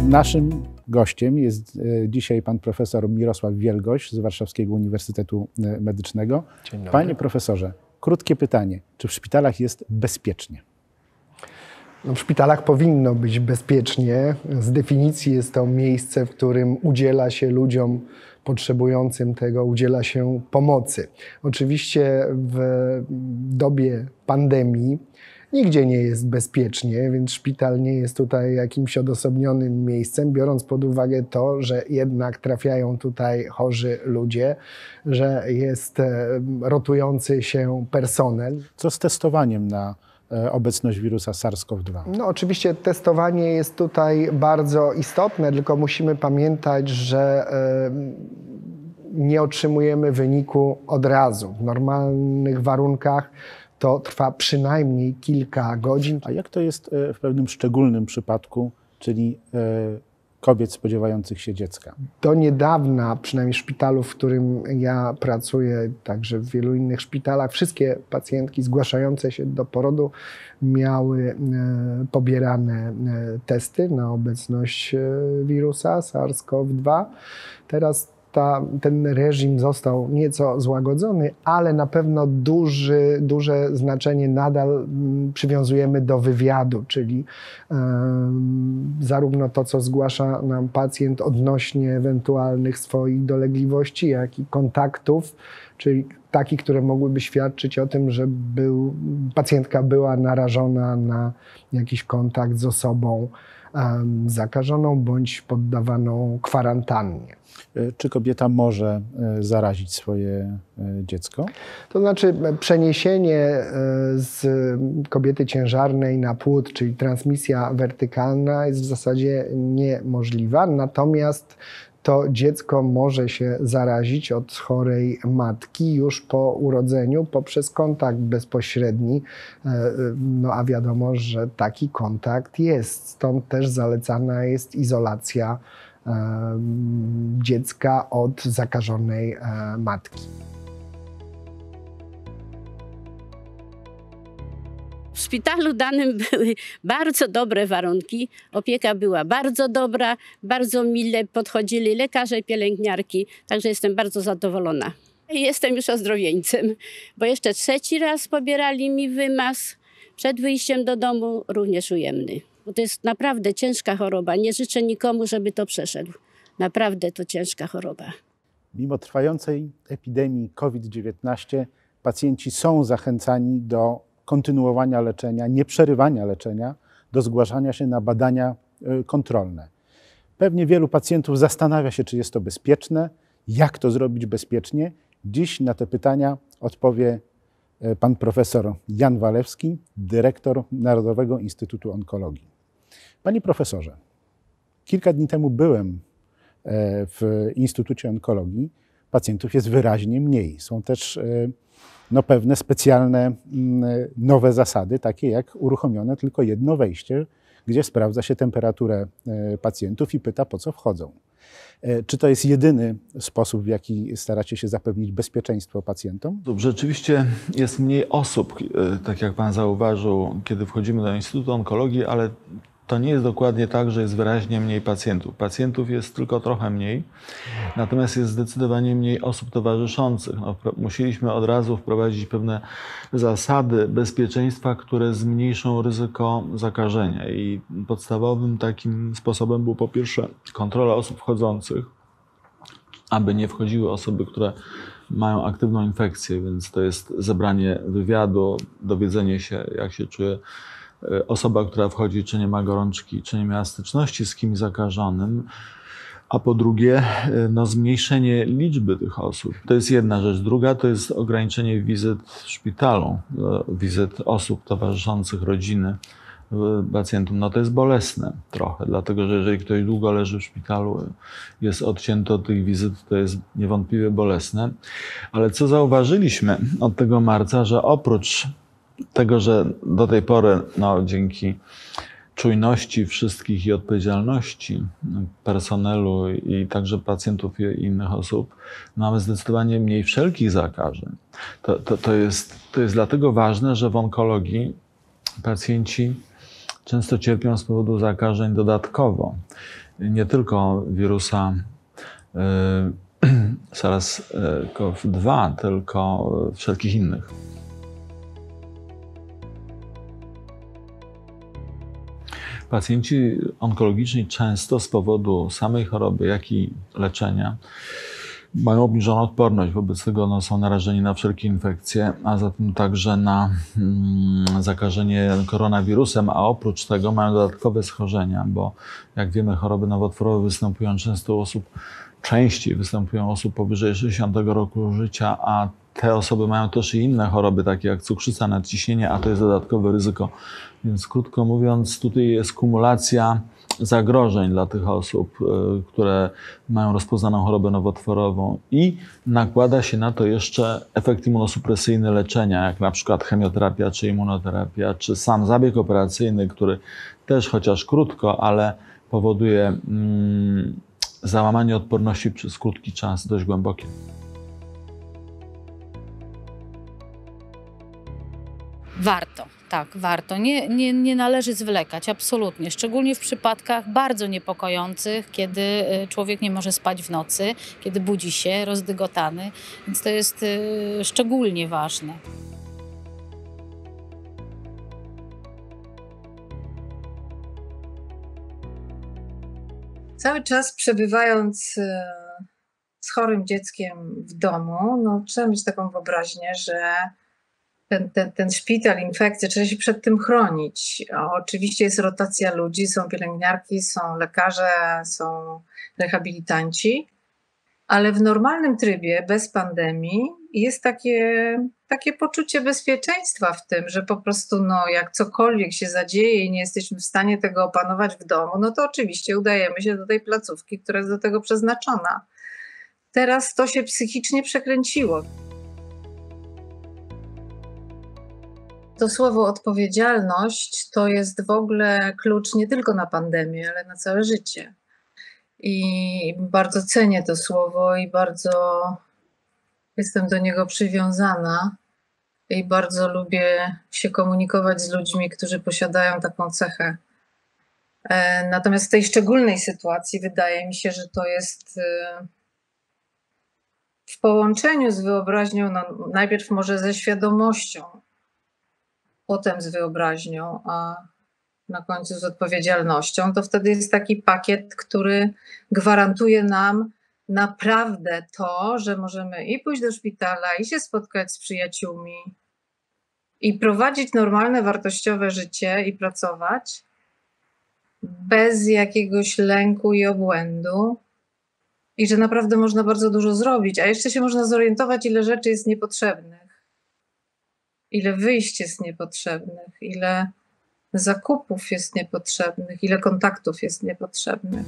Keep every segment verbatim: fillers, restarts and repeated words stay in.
Naszym gościem jest dzisiaj pan profesor Mirosław Wielgoś z Warszawskiego Uniwersytetu Medycznego. Dzień dobry. Panie profesorze, krótkie pytanie. Czy w szpitalach jest bezpiecznie? No, w szpitalach powinno być bezpiecznie. Z definicji jest to miejsce, w którym udziela się ludziom potrzebującym tego, udziela się pomocy. Oczywiście w dobie pandemii nigdzie nie jest bezpiecznie, więc szpital nie jest tutaj jakimś odosobnionym miejscem, biorąc pod uwagę to, że jednak trafiają tutaj chorzy ludzie, że jest rotujący się personel. Co z testowaniem na obecność wirusa SARS-CoV dwa? No oczywiście testowanie jest tutaj bardzo istotne, tylko musimy pamiętać, że nie otrzymujemy wyniku od razu. W normalnych warunkach to trwa przynajmniej kilka godzin. A jak to jest w pewnym szczególnym przypadku, czyli kobiet spodziewających się dziecka? Do niedawna, przynajmniej w szpitalu, w którym ja pracuję, także w wielu innych szpitalach, wszystkie pacjentki zgłaszające się do porodu miały pobierane testy na obecność wirusa SARS-CoV dwa. Teraz Ta, ten reżim został nieco złagodzony, ale na pewno duży, duże znaczenie nadal przywiązujemy do wywiadu, czyli um, zarówno to, co zgłasza nam pacjent odnośnie ewentualnych swoich dolegliwości, jak i kontaktów, czyli takich, które mogłyby świadczyć o tym, że był, pacjentka była narażona na jakiś kontakt z osobą um, zakażoną bądź poddawaną kwarantannie. Czy kobieta może zarazić swoje dziecko? To znaczy przeniesienie z kobiety ciężarnej na płód, czyli transmisja wertykalna, jest w zasadzie niemożliwa, natomiast to dziecko może się zarazić od chorej matki już po urodzeniu poprzez kontakt bezpośredni, no a wiadomo, że taki kontakt jest, stąd też zalecana jest izolacja dziecka od zakażonej matki. W szpitalu danym były bardzo dobre warunki, opieka była bardzo dobra, bardzo mile podchodzili lekarze i pielęgniarki, także jestem bardzo zadowolona. Jestem już ozdrowieńcem, bo jeszcze trzeci raz pobierali mi wymaz przed wyjściem do domu, również ujemny. Bo to jest naprawdę ciężka choroba. Nie życzę nikomu, żeby to przeszedł. Naprawdę to ciężka choroba. Mimo trwającej epidemii COVID dziewiętnaście pacjenci są zachęcani do kontynuowania leczenia, nieprzerywania leczenia, do zgłaszania się na badania kontrolne. Pewnie wielu pacjentów zastanawia się, czy jest to bezpieczne, jak to zrobić bezpiecznie. Dziś na te pytania odpowie pan profesor Jan Walewski, dyrektor Narodowego Instytutu Onkologii. Panie profesorze, kilka dni temu byłem w Instytucie Onkologii. Pacjentów jest wyraźnie mniej. Są też no, pewne specjalne nowe zasady, takie jak uruchomione tylko jedno wejście, gdzie sprawdza się temperaturę pacjentów i pyta, po co wchodzą. Czy to jest jedyny sposób, w jaki staracie się zapewnić bezpieczeństwo pacjentom? Rzeczywiście jest mniej osób, tak jak pan zauważył, kiedy wchodzimy do Instytutu Onkologii, ale to nie jest dokładnie tak, że jest wyraźnie mniej pacjentów. Pacjentów jest tylko trochę mniej, natomiast jest zdecydowanie mniej osób towarzyszących. No, musieliśmy od razu wprowadzić pewne zasady bezpieczeństwa, które zmniejszą ryzyko zakażenia. I podstawowym takim sposobem był po pierwsze kontrola osób wchodzących, aby nie wchodziły osoby, które mają aktywną infekcję, więc to jest zebranie wywiadu, dowiedzenie się, jak się czuje osoba, która wchodzi, czy nie ma gorączki, czy nie miała styczności z kimś zakażonym, a po drugie no, zmniejszenie liczby tych osób. To jest jedna rzecz. Druga to jest ograniczenie wizyt w szpitalu, wizyt osób towarzyszących rodziny pacjentom. No to jest bolesne trochę, dlatego że jeżeli ktoś długo leży w szpitalu, jest odcięty od tych wizyt, to jest niewątpliwie bolesne. Ale co zauważyliśmy od tego marca, że oprócz tego, że do tej pory no, dzięki czujności wszystkich i odpowiedzialności personelu i także pacjentów i innych osób mamy zdecydowanie mniej wszelkich zakażeń. To, to, to, jest, to jest dlatego ważne, że w onkologii pacjenci często cierpią z powodu zakażeń dodatkowo. nie tylko wirusa SARS-CoV dwa, tylko wszelkich innych. Pacjenci onkologiczni często z powodu samej choroby, jak i leczenia mają obniżoną odporność, wobec tego no, są narażeni na wszelkie infekcje, a zatem także na mm, zakażenie koronawirusem, a oprócz tego mają dodatkowe schorzenia, bo jak wiemy, choroby nowotworowe występują często u osób, częściej występują u osób powyżej sześćdziesiątego roku życia, a te osoby mają też i inne choroby, takie jak cukrzyca, nadciśnienie, a to jest dodatkowe ryzyko. Więc krótko mówiąc, tutaj jest kumulacja zagrożeń dla tych osób, które mają rozpoznaną chorobę nowotworową i nakłada się na to jeszcze efekt immunosupresyjny leczenia, jak na przykład chemioterapia czy immunoterapia, czy sam zabieg operacyjny, który też chociaż krótko, ale powoduje mm, załamanie odporności przez krótki czas, dość głębokie. Warto, tak, warto. Nie, nie, nie należy zwlekać, absolutnie. Szczególnie w przypadkach bardzo niepokojących, kiedy człowiek nie może spać w nocy, kiedy budzi się rozdygotany, więc to jest szczególnie ważne. Cały czas przebywając z chorym dzieckiem w domu, no, trzeba mieć taką wyobraźnię, że Ten, ten, ten szpital, infekcje, trzeba się przed tym chronić. O, oczywiście jest rotacja ludzi, są pielęgniarki, są lekarze, są rehabilitanci, ale w normalnym trybie, bez pandemii, jest takie, takie poczucie bezpieczeństwa w tym, że po prostu no, jak cokolwiek się zadzieje i nie jesteśmy w stanie tego opanować w domu, no to oczywiście udajemy się do tej placówki, która jest do tego przeznaczona. Teraz to się psychicznie przekręciło. To słowo odpowiedzialność to jest w ogóle klucz nie tylko na pandemię, ale na całe życie. I bardzo cenię to słowo i bardzo jestem do niego przywiązana i bardzo lubię się komunikować z ludźmi, którzy posiadają taką cechę. Natomiast w tej szczególnej sytuacji wydaje mi się, że to jest w połączeniu z wyobraźnią, no najpierw może ze świadomością, potem z wyobraźnią, a na końcu z odpowiedzialnością, to wtedy jest taki pakiet, który gwarantuje nam naprawdę to, że możemy i pójść do szpitala, i się spotkać z przyjaciółmi, i prowadzić normalne, wartościowe życie, i pracować bez jakiegoś lęku i obłędu, i że naprawdę można bardzo dużo zrobić, a jeszcze się można zorientować, ile rzeczy jest niepotrzebnych. Ile wyjść jest niepotrzebnych, ile zakupów jest niepotrzebnych, ile kontaktów jest niepotrzebnych.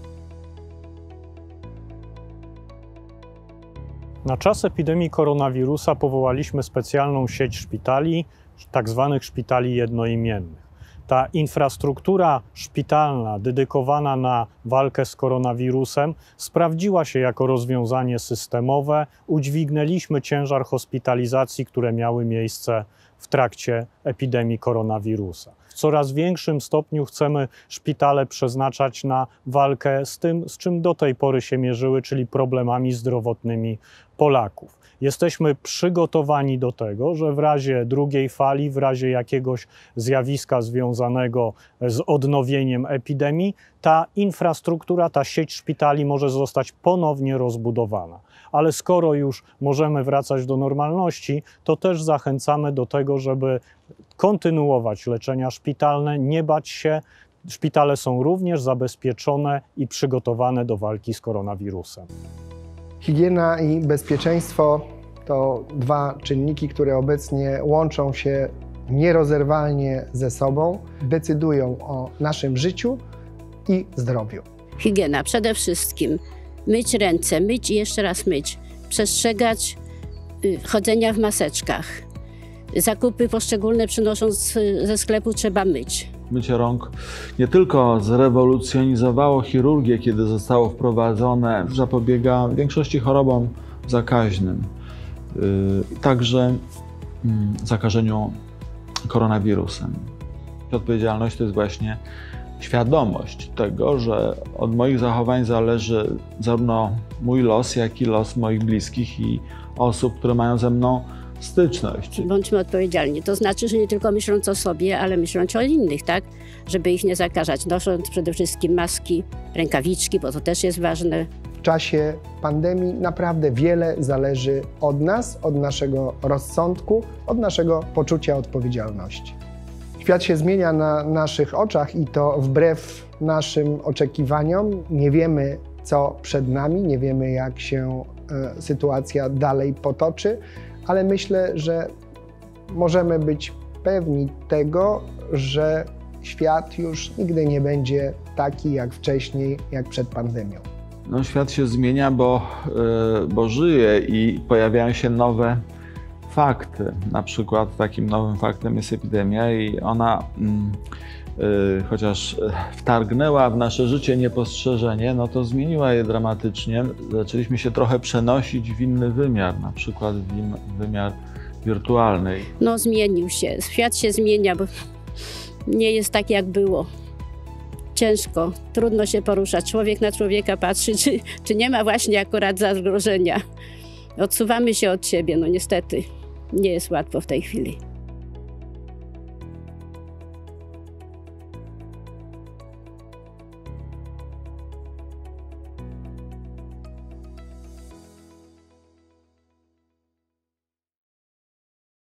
Na czas epidemii koronawirusa powołaliśmy specjalną sieć szpitali, tak zwanych szpitali jednoimiennych. Ta infrastruktura szpitalna dedykowana na walkę z koronawirusem sprawdziła się jako rozwiązanie systemowe. Udźwignęliśmy ciężar hospitalizacji, które miały miejsce w trakcie epidemii koronawirusa. W coraz większym stopniu chcemy szpitale przeznaczać na walkę z tym, z czym do tej pory się mierzyły, czyli problemami zdrowotnymi Polaków. Jesteśmy przygotowani do tego, że w razie drugiej fali, w razie jakiegoś zjawiska związanego z odnowieniem epidemii, ta infrastruktura, ta sieć szpitali może zostać ponownie rozbudowana. Ale skoro już możemy wracać do normalności, to też zachęcamy do tego, żeby kontynuować leczenia szpitalne, nie bać się. Szpitale są również zabezpieczone i przygotowane do walki z koronawirusem. Higiena i bezpieczeństwo to dwa czynniki, które obecnie łączą się nierozerwalnie ze sobą, decydują o naszym życiu i zdrowiu. Higiena przede wszystkim. Myć ręce, myć i jeszcze raz myć. Przestrzegać y, chodzenia w maseczkach. Zakupy poszczególne przynosząc ze sklepu trzeba myć. Mycie rąk nie tylko zrewolucjonizowało chirurgię, kiedy zostało wprowadzone, zapobiega większości chorobom zakaźnym, yy, także yy, zakażeniu koronawirusem. Odpowiedzialność to jest właśnie świadomość tego, że od moich zachowań zależy zarówno mój los, jak i los moich bliskich i osób, które mają ze mną styczność. Bądźmy odpowiedzialni. To znaczy, że nie tylko myśląc o sobie, ale myśląc o innych, tak? Żeby ich nie zakażać. Nosząc przede wszystkim maski, rękawiczki, bo to też jest ważne. W czasie pandemii naprawdę wiele zależy od nas, od naszego rozsądku, od naszego poczucia odpowiedzialności. Świat się zmienia na naszych oczach i to wbrew naszym oczekiwaniom. Nie wiemy, co przed nami, nie wiemy, jak się e, sytuacja dalej potoczy, ale myślę, że możemy być pewni tego, że świat już nigdy nie będzie taki jak wcześniej, jak przed pandemią. No, świat się zmienia, bo, yy, bo żyje i pojawiają się nowe fakty. Na przykład takim nowym faktem jest epidemia i ona, yy, yy, chociaż wtargnęła w nasze życie niepostrzeżenie, no to zmieniła je dramatycznie. Zaczęliśmy się trochę przenosić w inny wymiar, na przykład w in, wymiar wirtualny. No zmienił się, świat się zmienia, bo nie jest tak jak było. Ciężko, trudno się poruszać. Człowiek na człowieka patrzy, czy, czy nie ma właśnie akurat zagrożenia. Odsuwamy się od siebie, no niestety. Nie jest łatwo w tej chwili.